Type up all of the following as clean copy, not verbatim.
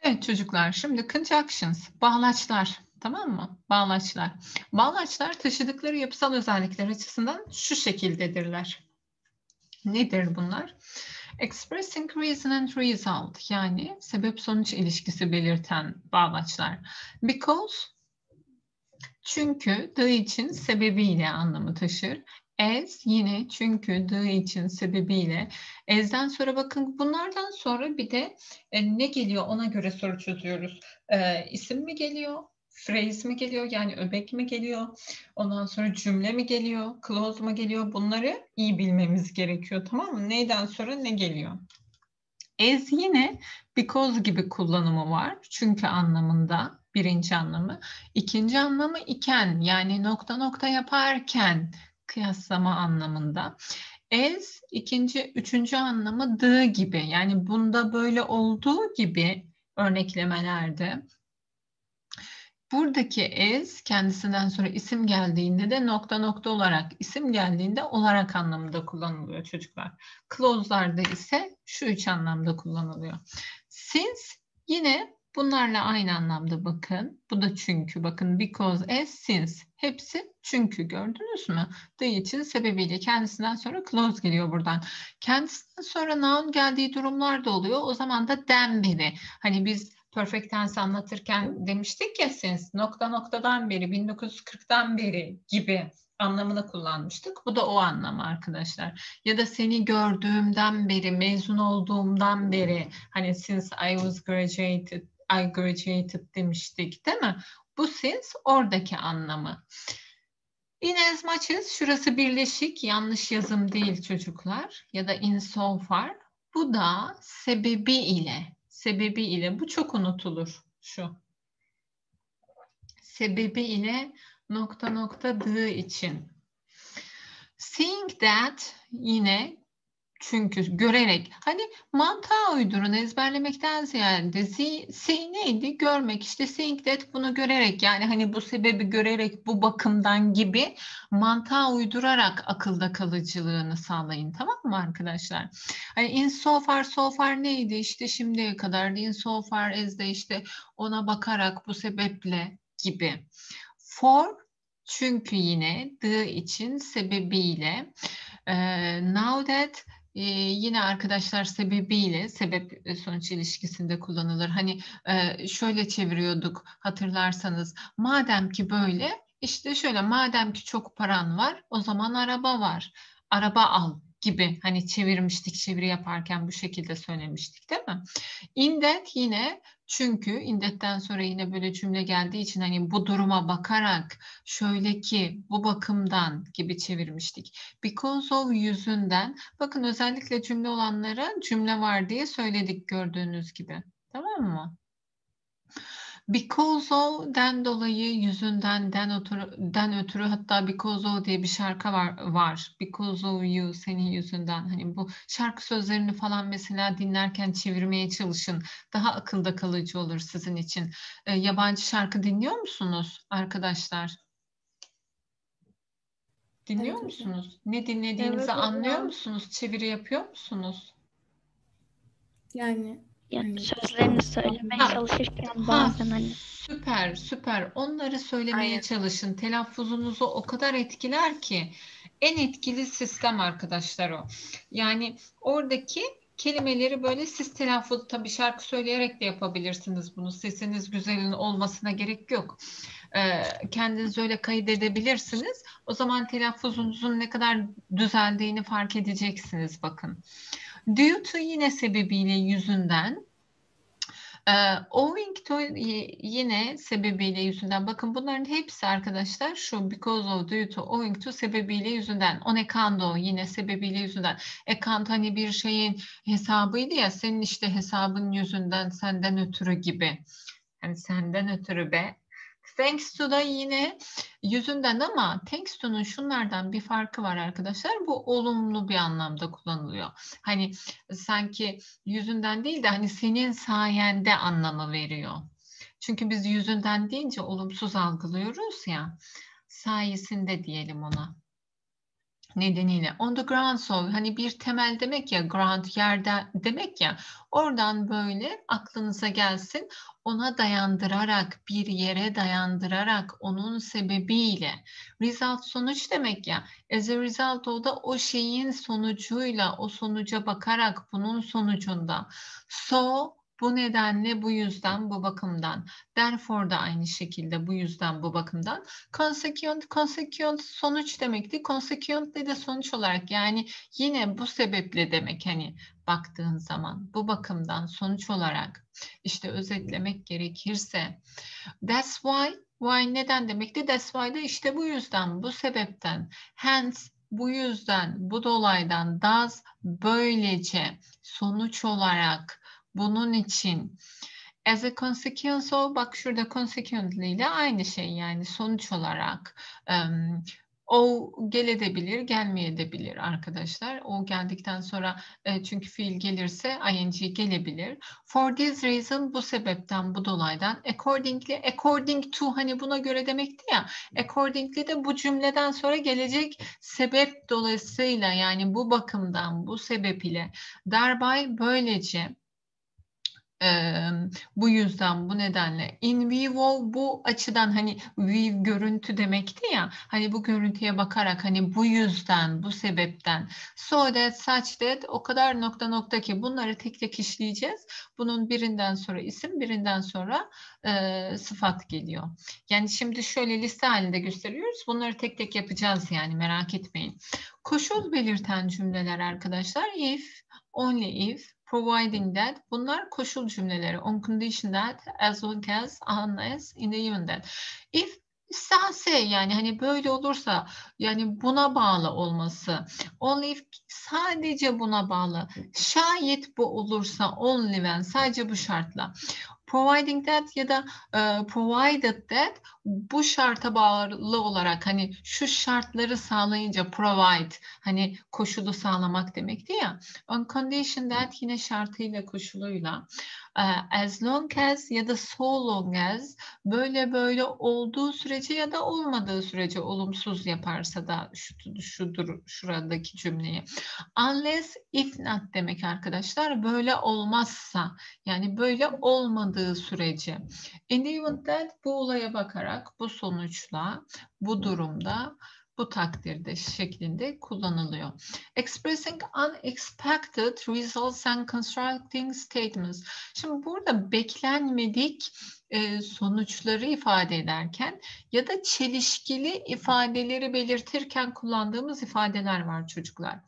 Evet çocuklar, şimdi conjunctions, bağlaçlar, tamam mı? Bağlaçlar. Bağlaçlar taşıdıkları yapısal özellikler açısından şu şekildedirler. Nedir bunlar? Expressing reason and result, yani sebep-sonuç ilişkisi belirten bağlaçlar. Because, çünkü, the için, sebebiyle anlamı taşır. As, yine çünkü, the için, sebebiyle. As'den sonra bakın, bunlardan sonra bir de ne geliyor ona göre soru çözüyoruz. İsim mi geliyor? Phrase mi geliyor? Yani öbek mi geliyor? Ondan sonra cümle mi geliyor? Clause mu geliyor? Bunları iyi bilmemiz gerekiyor, tamam mı? Neyden sonra ne geliyor? As yine because gibi kullanımı var. Çünkü anlamında birinci anlamı. İkinci anlamı iken, yani nokta nokta yaparken kıyaslama anlamında. As üçüncü anlamı the gibi. Yani bunda böyle olduğu gibi örneklemelerde. Buradaki as kendisinden sonra isim geldiğinde de nokta nokta olarak, isim geldiğinde olarak anlamında kullanılıyor çocuklar. Clause'larda ise şu üç anlamda kullanılıyor. Since yine bunlarla aynı anlamda bakın. Bu da çünkü, bakın because, as, since. Hepsi çünkü, gördünüz mü? The için, sebebiyle, kendisinden sonra clause geliyor buradan. Kendisinden sonra noun geldiği durumlar da oluyor. O zaman da than beri. Hani biz perfect tense anlatırken demiştik ya, since nokta noktadan beri, 1940'dan beri gibi anlamını kullanmıştık. Bu da o anlam arkadaşlar. Ya da seni gördüğümden beri, mezun olduğumdan beri, hani since I graduated demiştik, değil mi? Bu since oradaki anlamı. In as much as, şurası birleşik, yanlış yazım değil çocuklar. Ya da in so far. Bu da sebebi ile, bu çok unutulur şu. Sebebi ile nokta nokta the için. Seeing that yine çünkü, görerek. Hani mantığa uydurun, ezberlemekten ziyade. See neydi? Görmek. İşte seeing that, bunu görerek, yani hani bu sebebi görerek, bu bakımdan gibi mantığa uydurarak akılda kalıcılığını sağlayın, tamam mı arkadaşlar? Hani in so far neydi? İşte şimdiye kadar, in so far as de işte ona bakarak, bu sebeple gibi. For, çünkü yine, the için, sebebiyle. Now that yine arkadaşlar sebebiyle, sebep sonuç ilişkisinde kullanılır. Hani şöyle çeviriyorduk hatırlarsanız. Madem ki böyle, işte şöyle, madem ki çok paran var, o zaman araba var. Araba al gibi, hani çevirmiştik, çeviri yaparken bu şekilde söylemiştik, değil mi? In that yine, çünkü in that'ten sonra yine böyle cümle geldiği için, hani bu duruma bakarak, şöyle ki, bu bakımdan gibi çevirmiştik. Because of, yüzünden. Bakın özellikle cümle olanlara cümle var diye söyledik, gördüğünüz gibi. Tamam mı? Because of'den dolayı, yüzünden, den ötürü, hatta because of diye bir şarkı var. Because of you, senin yüzünden. Hani bu şarkı sözlerini falan mesela dinlerken çevirmeye çalışın. Daha akılda kalıcı olur sizin için. Yabancı şarkı dinliyor musunuz arkadaşlar? Dinliyor Evet hocam. musunuz? Ne dinlediğinizi Evet anlıyor hocam. musunuz? Çeviri yapıyor musunuz? Yani Yani hani sözlerini söylemeye Ha, çalışırken ha, bazen hani süper. Onları söylemeye aynen. çalışın. Telaffuzunuzu o kadar etkiler ki. En etkili sistem arkadaşlar o. Yani oradaki kelimeleri böyle siz telaffuz, tabii şarkı söyleyerek de yapabilirsiniz bunu. Sesiniz güzelin olmasına gerek yok. Kendiniz öyle kaydedebilirsiniz. O zaman telaffuzunuzun ne kadar düzeldiğini fark edeceksiniz, bakın. Due to yine sebebiyle, yüzünden. Owing to yine sebebiyle, yüzünden. Bakın bunların hepsi arkadaşlar şu, because of, due to, owing to, sebebiyle, yüzünden. On account of yine sebebiyle, yüzünden. Account hani bir şeyin hesabıydı ya, senin işte hesabın yüzünden, senden ötürü gibi. Hani senden ötürü be. Thanks to da yine yüzünden, ama thanks to'nun şunlardan bir farkı var arkadaşlar. Bu olumlu bir anlamda kullanılıyor. Hani sanki yüzünden değil de, hani senin sayende anlamı veriyor. Çünkü biz yüzünden deyince olumsuz algılıyoruz ya. Sayesinde diyelim ona. nedeniyle. On the ground so hani bir temel demek ya, ground yerde demek ya, oradan böyle aklınıza gelsin, ona dayandırarak, bir yere dayandırarak, onun sebebiyle. Result sonuç demek ya, as a result o da o şeyin sonucuyla, o sonuca bakarak, bunun sonucunda. So bu nedenle, bu yüzden, bu bakımdan. Therefore da aynı şekilde, bu yüzden, bu bakımdan. Consequent sonuç demekti. Consequent de sonuç olarak, yani yine bu sebeple demek, hani baktığın zaman bu bakımdan, sonuç olarak. İşte özetlemek gerekirse that's why neden demekti? That's why da işte bu yüzden, bu sebepten. Hence bu yüzden, bu dolaydan. Does böylece, sonuç olarak, bunun için. As a consequence of, bak şurada consequently ile aynı şey, yani sonuç olarak. O gelebilir, gelmeyebilir arkadaşlar. O geldikten sonra çünkü fiil gelirse ing gelebilir. For this reason, bu sebepten, bu dolaydan. Accordingly, according to hani buna göre demekti ya. Accordingly de bu cümleden sonra gelecek sebep dolayısıyla, yani bu bakımdan, bu sebep ile. Thereby böylece. Bu yüzden, bu nedenle. In vivo bu açıdan, hani view görüntü demekti ya, hani bu görüntüye bakarak, hani bu yüzden, bu sebepten. So that, such that, o kadar nokta nokta ki, bunları tek tek işleyeceğiz. Bunun birinden sonra isim, birinden sonra sıfat geliyor. Yani şimdi şöyle liste halinde gösteriyoruz. Bunları tek tek yapacağız, yani merak etmeyin. Koşul belirten cümleler arkadaşlar. If, only if, providing that, bunlar koşul cümleleri. On condition that, as long as, unless, in the event that. If say, yani hani böyle olursa, yani buna bağlı olması. Only if, sadece buna bağlı. Şayet bu olursa, only when, sadece bu şartla. Providing that ya da provided that, bu şarta bağlı olarak, hani şu şartları sağlayınca, provide, hani koşulu sağlamak demekti ya. On condition that, yine şartıyla, koşuluyla. As long as ya da so long as, böyle olduğu sürece ya da olmadığı sürece, olumsuz yaparsa da şudur şuradaki cümleyi. Unless, if not demek arkadaşlar. Böyle olmazsa, yani böyle olmadığı sürece. In the event that, bu olaya bakarak, bu sonuçla, bu durumda, bu takdirde şeklinde kullanılıyor. Expressing unexpected results and constructing statements. Şimdi burada beklenmedik sonuçları ifade ederken ya da çelişkili ifadeleri belirtirken kullandığımız ifadeler var çocuklar.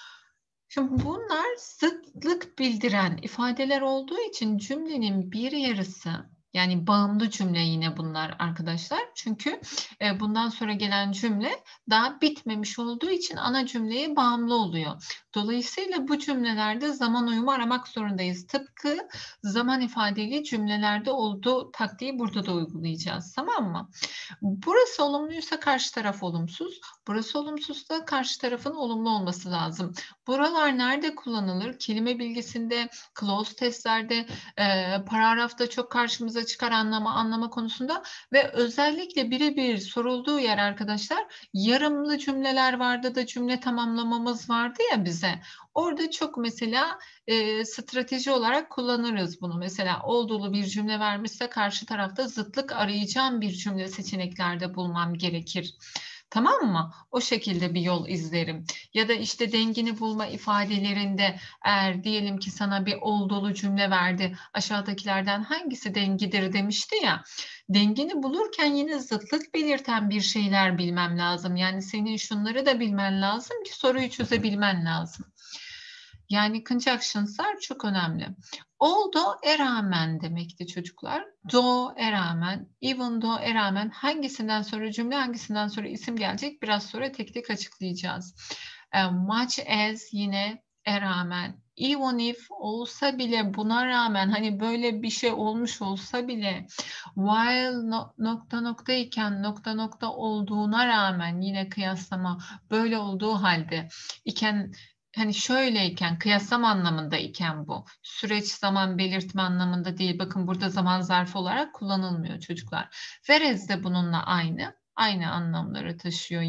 Şimdi bunlar zıtlık bildiren ifadeler olduğu için cümlenin bir yarısı, yani bağımlı cümle yine bunlar arkadaşlar. Çünkü bundan sonra gelen cümle daha bitmemiş olduğu için ana cümleye bağımlı oluyor. Dolayısıyla bu cümlelerde zaman uyumu aramak zorundayız. Tıpkı zaman ifadeli cümlelerde olduğu taktiği burada da uygulayacağız. Tamam mı? Burası olumluysa karşı taraf olumsuz. Burası olumsuzsa karşı tarafın olumlu olması lazım. Buralar nerede kullanılır? Kelime bilgisinde, clause testlerde, paragrafta çok karşımıza çıkar anlama konusunda ve özellikle birebir sorulduğu yer arkadaşlar, yarımlı cümleler vardı da cümle tamamlamamız vardı ya bize. Orada çok mesela strateji olarak kullanırız bunu. Mesela olduğulu bir cümle vermişse karşı tarafta zıtlık arayacağım bir cümle seçeneklerde bulmam gerekir. Tamam mı? O şekilde bir yol izlerim. Ya da işte dengini bulma ifadelerinde, eğer diyelim ki sana bir olduğulu cümle verdi, aşağıdakilerden hangisi dengidir demişti ya, dengini bulurken yine zıtlık belirten bir şeyler bilmem lazım. Yani senin şunları da bilmen lazım ki soruyu çözebilmen lazım. Yani conjunctions'lar çok önemli. Although rağmen demekti çocuklar. Though rağmen, even though rağmen, hangisinden sonra cümle, hangisinden sonra isim gelecek, biraz sonra tek tek açıklayacağız. Much as, yine rağmen. Even if, olsa bile, buna rağmen, hani böyle bir şey olmuş olsa bile. While nokta nokta iken, nokta nokta olduğuna rağmen, yine kıyaslama, böyle olduğu halde iken, hani şöyleyken, kıyaslama anlamında iken bu. Süreç, zaman belirtme anlamında değil. Bakın burada zaman zarfı olarak kullanılmıyor çocuklar. Whereas de bununla aynı anlamları taşıyor yine.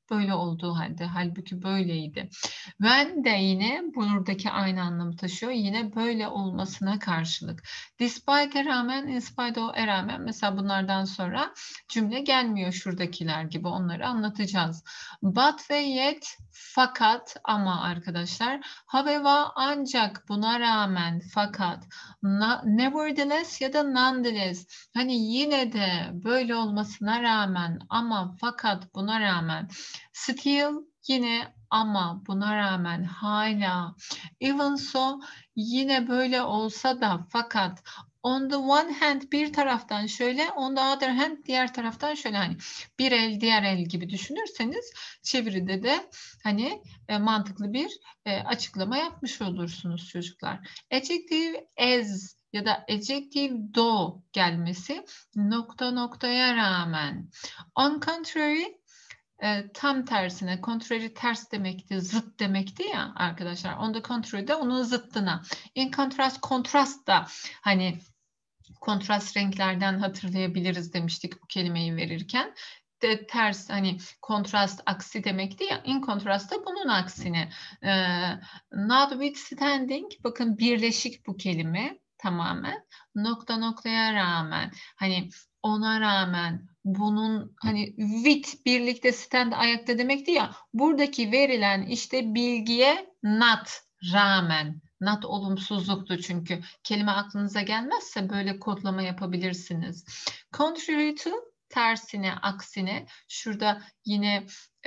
böyle olduğu halde. Halbuki böyleydi. When de yine buradaki aynı anlamı taşıyor. Yine böyle olmasına karşılık. Despite'e rağmen, in spite of'e rağmen mesela bunlardan sonra cümle gelmiyor şuradakiler gibi. Onları anlatacağız. But ve yet, fakat, ama arkadaşlar. However, ancak, buna rağmen, fakat, nevertheless ya da nonetheless. Hani yine de böyle olmasına rağmen, ama, fakat, buna rağmen. Still, yine, ama, buna rağmen, hala. Even so, yine böyle olsa da, fakat. On the one hand, bir taraftan şöyle, on the other hand, diğer taraftan şöyle, hani bir el diğer el gibi düşünürseniz çeviride de hani mantıklı bir açıklama yapmış olursunuz çocuklar. Adjective as ya da adjective though gelmesi nokta noktaya rağmen. On contrary, tam tersine, contrary ters demekti, zıt demekti ya arkadaşlar. On the contrary de onun zıttına. In contrast, kontrast da hani kontrast renklerden hatırlayabiliriz demiştik bu kelimeyi verirken. Ters, hani kontrast aksi demekti ya, in kontrast da bunun aksine. Notwithstanding, bakın birleşik bu kelime tamamen. Nokta noktaya rağmen, hani ona rağmen, bunun, hani with birlikte, stand ayakta demekti ya, buradaki verilen işte bilgiye not, rağmen. Not olumsuzluktu çünkü. Kelime aklınıza gelmezse böyle kodlama yapabilirsiniz. Contrary to, tersine, aksine. Şurada yine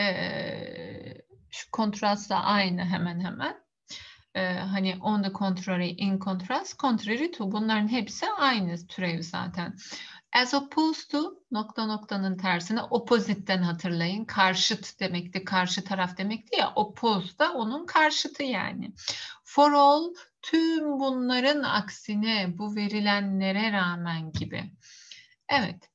şu kontrastla aynı hemen hemen. Hani on the contrary, in contrast, contrary to, bunların hepsi aynı türev zaten. As opposed to, nokta noktanın tersine, opposite'den hatırlayın. Karşıt demekti, karşı taraf demekti ya. Oppose da onun karşıtı yani. For all, tüm bunların aksine, bu verilenlere rağmen gibi. Evet.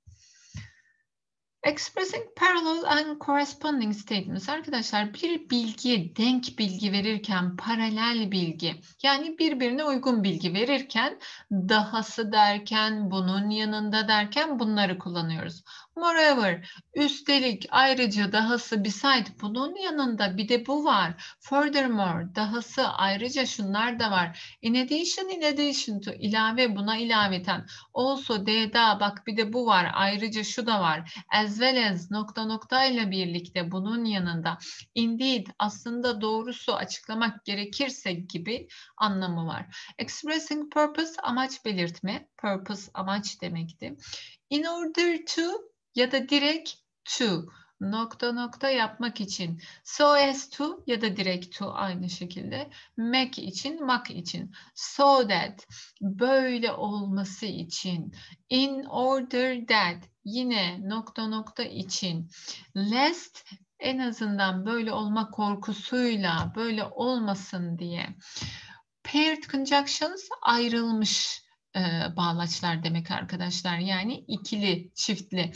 Expressing parallel and corresponding statements. Arkadaşlar bir bilgiye denk bilgi verirken paralel bilgi, yani birbirine uygun bilgi verirken dahası derken, bunun yanında derken bunları kullanıyoruz. Moreover, üstelik, ayrıca, dahası, beside, bunun yanında bir de bu var. Furthermore, dahası, ayrıca şunlar da var. In addition to, ilave, buna ilaveten. Also, da, bak bir de bu var. Ayrıca şu da var. As well as, nokta noktayla birlikte, bunun yanında. Indeed, aslında, doğrusu, açıklamak gerekirse gibi anlamı var. Expressing purpose, amaç belirtme. Purpose, amaç demekti. In order to ya da direkt to, nokta nokta yapmak için. So as to ya da direkt to, aynı şekilde. Make için, mak için. So that, böyle olması için. In order that, yine nokta nokta için. Lest, en azından böyle olma korkusuyla, böyle olmasın diye. Paired conjunctions, ayrılmış bağlaçlar demek arkadaşlar. Yani ikili, çiftli.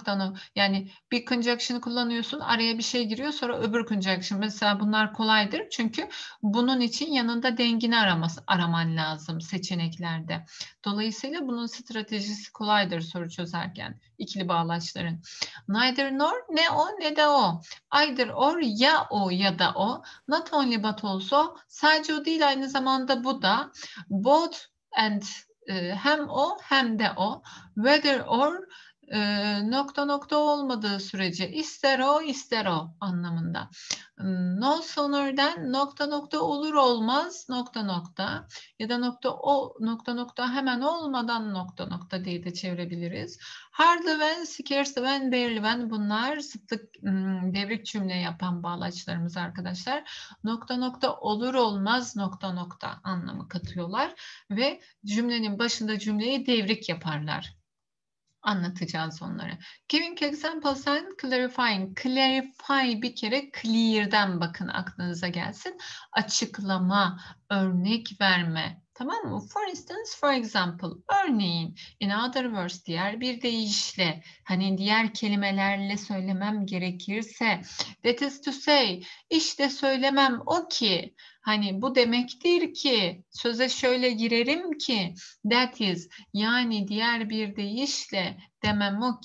Yani bir conjunction'ı kullanıyorsun, araya bir şey giriyor, sonra öbür conjunction. Mesela bunlar kolaydır çünkü bunun için yanında dengini araman lazım seçeneklerde. Dolayısıyla bunun stratejisi kolaydır soru çözerken, ikili bağlaçların. Neither nor, ne o ne de o. Either or, ya o ya da o. Not only but also, sadece o değil, aynı zamanda bu da. Both and, hem o hem de o. Whether or, nokta nokta olmadığı sürece, ister o ister o anlamında. No sooner'den, nokta nokta olur olmaz, nokta nokta, ya da nokta nokta hemen olmadan, nokta nokta diye de çevirebiliriz. Hardly when, scarce when, barely when, bunlar zıtlık, devrik cümle yapan bağlaçlarımız arkadaşlar. Nokta nokta olur olmaz, nokta nokta anlamı katıyorlar ve cümlenin başında cümleyi devrik yaparlar. Anlatacağız onları. Giving examples and clarifying. Clarify, bir kere clear'den bakın aklınıza gelsin. Açıklama, örnek verme. Tamam mı? For instance, for example. Örneğin, in other words, diğer bir deyişle, hani diğer kelimelerle söylemem gerekirse, that is to say, işte söylemem o ki, hani bu demektir ki, söze şöyle girerim ki, that is, yani diğer bir deyişle demem o ki,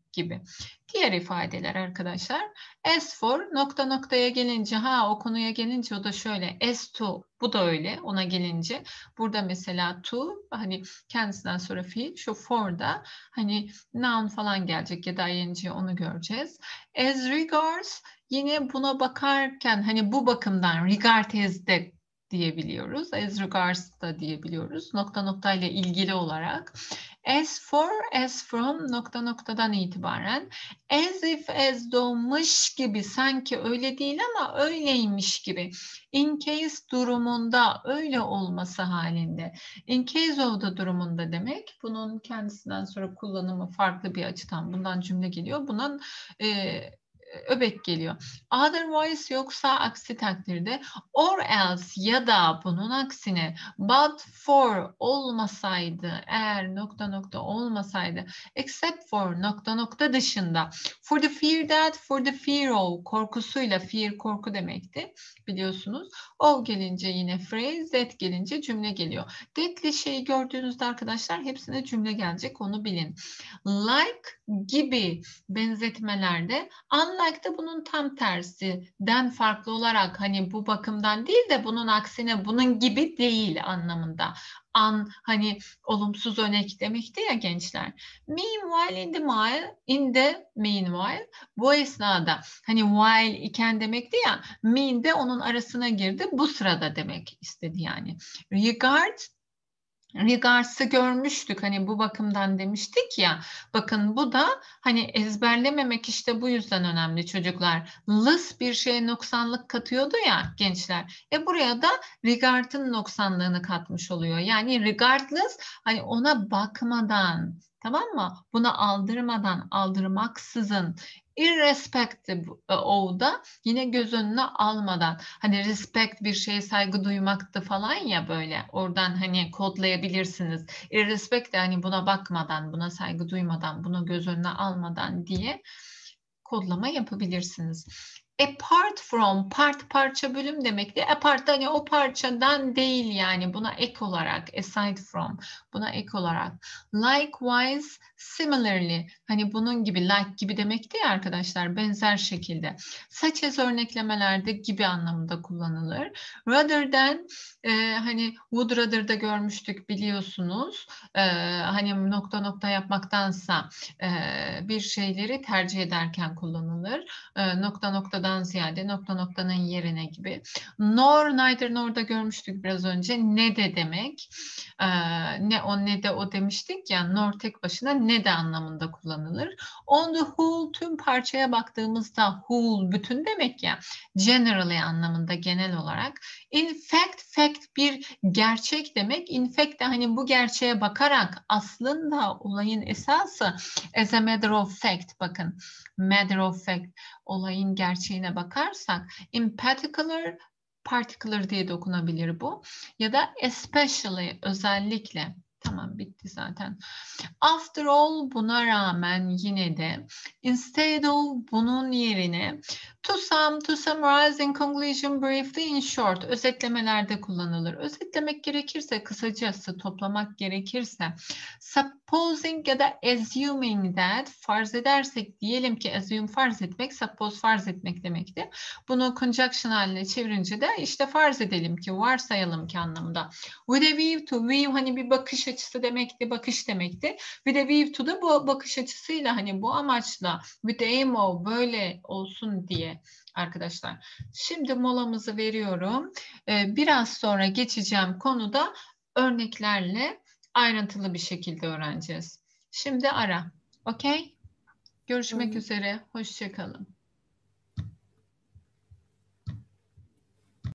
gibi. Diğer ifadeler arkadaşlar. As for nokta noktaya gelince, o konuya gelince o da şöyle. As to, bu da öyle ona gelince. Burada mesela to, hani kendisinden sonra fiil, şu for da hani noun falan gelecek ya da ing, onu göreceğiz. As regards, yine buna bakarken hani bu bakımdan regard as de diyebiliyoruz. As regards da diyebiliyoruz. Nokta noktayla ilgili olarak. As for, as from nokta noktadan itibaren. As if, as though gibi, sanki öyle değil ama öyleymiş gibi. In case durumunda, öyle olması halinde. In case of da durumunda demek. Bunun kendisinden sonra kullanımı farklı bir açıdan. Bundan cümle geliyor. Bunun öbek geliyor. Otherwise, yoksa aksi takdirde, or else ya da bunun aksine, but for olmasaydı, eğer nokta nokta olmasaydı, except for nokta nokta dışında, for the fear that, for the fear of, korkusuyla, fear korku demekti biliyorsunuz. Of gelince yine phrase, that gelince cümle geliyor. That'li şeyi gördüğünüzde arkadaşlar hepsine cümle gelecek, onu bilin. Like gibi benzetmelerde, unlike de bunun tam tersinden farklı olarak, hani bu bakımdan değil de bunun aksine, bunun gibi değil anlamında. Hani olumsuz örnek demekti ya gençler. Meanwhile, in the meanwhile, bu esnada, hani while iken demekti ya, mean de onun arasına girdi, bu sırada demek istedi yani. Regards'ı görmüştük, hani bu bakımdan demiştik ya, bakın bu da hani ezberlememek işte bu yüzden önemli çocuklar. Less bir şeye noksanlık katıyordu ya gençler. Buraya da regard'ın noksanlığını katmış oluyor. Yani regardless, hani ona bakmadan, tamam mı? Buna aldırmadan, aldırmaksızın, irrespective of da yine göz önüne almadan, hani respect bir şeye saygı duymaktı falan ya, böyle oradan hani kodlayabilirsiniz. Irrespect de hani buna bakmadan, buna saygı duymadan, bunu göz önüne almadan diye kodlama yapabilirsiniz. Apart from, part parça bölüm demekti. Apart hani o parçadan değil, yani buna ek olarak, aside from, buna ek olarak. Likewise, similarly, hani bunun gibi, like gibi demekti ya arkadaşlar, benzer şekilde. Such as örneklemelerde gibi anlamında kullanılır. Rather than, hani would rather'da görmüştük biliyorsunuz. Hani nokta nokta yapmaktansa bir şeyleri tercih ederken kullanılır. Nokta noktadan ziyade, nokta noktanın yerine gibi. Nor, neither, nor'da görmüştük biraz önce. Ne de demek. Ne o ne de o demiştik ya, nor tek başına ne de anlamında kullanılır. On the whole, tüm parçaya baktığımızda, whole bütün demek ya, generally anlamında, genel olarak. In fact, fact bir gerçek demek. In fact de hani bu gerçeğe bakarak, aslında olayın esası, as a matter of fact, bakın matter of fact, olayın gerçeğine bakarsak, in particular diye de okunabilir bu, ya da especially, özellikle. Tamam, bitti zaten. After all, buna rağmen, yine de. Instead of, bunun yerine. To summarize in conclusion, briefly, in short. Özetlemelerde kullanılır. Özetlemek gerekirse, kısacası toplamak gerekirse. Supposing ya da assuming that, farz edersek, diyelim ki, assume farz etmek, suppose farz etmek demektir. Bunu conjunction haline çevirince de işte farz edelim ki, varsayalım ki anlamında. With a view to, view hani bir bakış açısı demekti, bakış demekti. With a view to da bu bakış açısıyla, hani bu amaçla, with the aim of, böyle olsun diye arkadaşlar. Şimdi molamızı veriyorum. Biraz sonra geçeceğim konuda örneklerle ayrıntılı bir şekilde öğreneceğiz. Şimdi ara. Okey? Görüşmek üzere. Hoşça kalın.